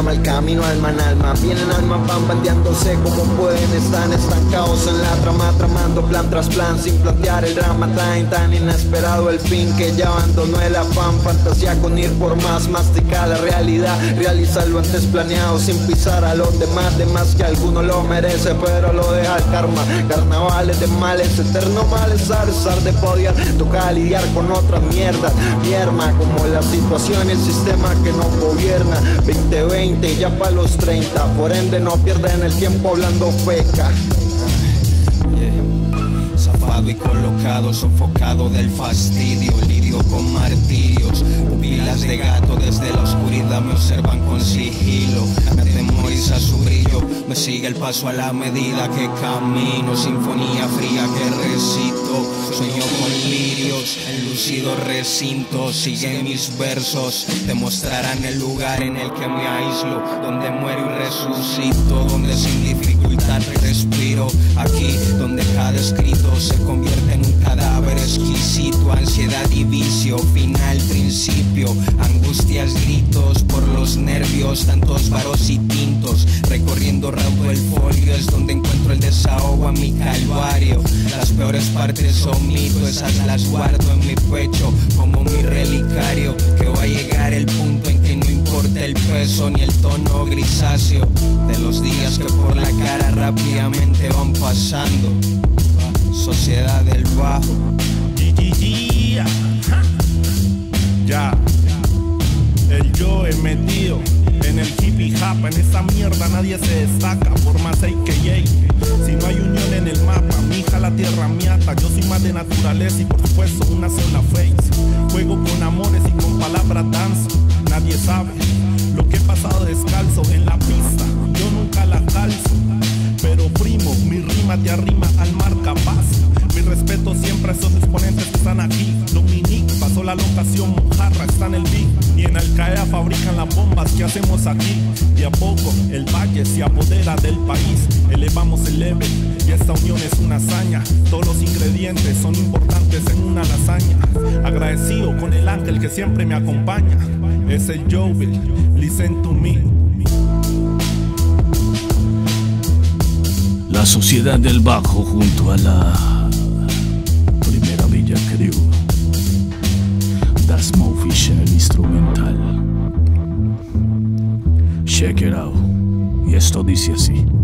llama el camino alma en alma. Vienen almas, van bandeándose como pueden. Están estancados en la trama, tramando plan tras plan, sin plantear el drama. Tan inesperado el fin que ya abandonó el afán. Fantasía con ir por más, mastica la realidad, realiza lo antes planeado sin pisar a los demás. De más que alguno lo merece, pero lo deja el karma. Carnavales de males, eterno malestar, de poder toca lidiar con otras mierdas. Mierda como la situación y el sistema que nos gobierna. 2020 ya pa' los 30, por ende no pierden el tiempo hablando feca. Zafado y colocado, sofocado del fastidio, lidio con martirios. Pupilas de gato desde la oscuridad me observan con sigilo. Me atemoriza su brillo, me sigue el paso a la medida que camino. Sinfonía fría que recito, sueño con lirios en lúcido recinto. Sigue mis versos, te mostrarán el lugar en el que me aíslo, donde muero y resucito, donde sin dificultad respiro. Aquí donde cada escrito se convierte en un cadáver exquisito. Ansiedad y vicio, final, principio. Angustias, gritos por los nervios, tantos varos y tintos. Recorriendo raudo el folio es donde encuentro el desahogo a mi calvario. Las peores partes omito, esas las guardo en mi pecho como mi relicario. Que va a llegar el punto en que no importa el peso ni el tono grisáceo de los días que por la cara rápidamente van pasando. Sociedad del bajo. Ya, el yo he metido en el hippie hop, en esa mierda nadie se destaca por más AKA. Si no hay unión en el mapa, mi hija la tierra me ata. Yo soy más de naturaleza y por supuesto una sola face. Juego con amores y con palabras danzo. Nadie sabe lo que he pasado descalzo en la pista, yo nunca la calzo. Pero primo, mi rima te arrima al mar capaz. Mi respeto siempre a esos exponentes que están aquí. Dominique pasó la locación, Mojarra está en el beat. Y en Al-Qaeda fabrican las bombas que hacemos aquí. De a poco el valle se apodera del país. Elevamos el level y esta unión es una hazaña. Todos los ingredientes son importantes en una lasaña. Agradecido con el ángel que siempre me acompaña. Es el Jovel, listen to me. La Sociedad del Bajo junto a la Primera Villa Crew. Das Official instrumental. Check it out. Y esto dice así.